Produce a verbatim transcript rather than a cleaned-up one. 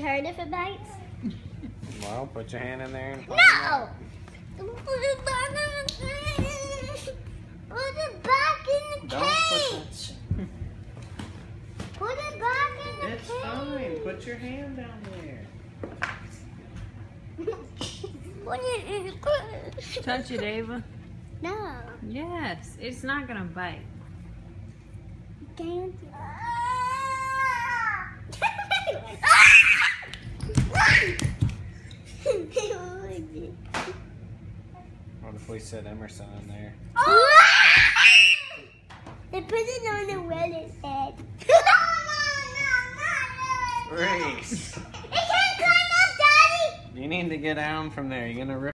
hurt if it bites? Well, put your hand in there. And No! Put it back in the cage! Put it back in the Don't cage! put Put it back in the It's cage! fine. Put your hand down there. Put it in the cage! Touch it, Ava. No. Yes, it's not gonna bite. Can't. What if we set Emerson in there? They put it on the Reddit head. Reese, It can't climb up, Daddy! you need to get down from there. You're gonna rip.